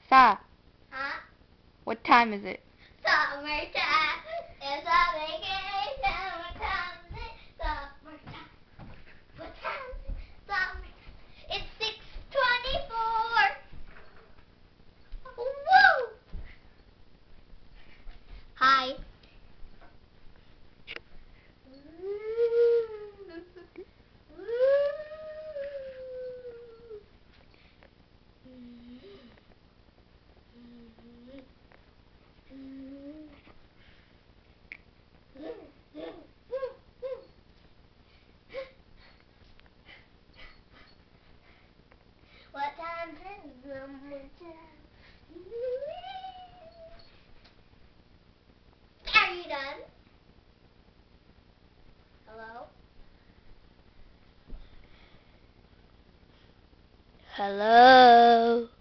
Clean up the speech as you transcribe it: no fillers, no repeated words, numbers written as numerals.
Sa, Huh? what time is it? Summertime. It's a vacation. What time is it? Summertime. What time is it? Summertime. It's 6:24. Woo! Hi. What time is it? Are you done? Hello? Hello?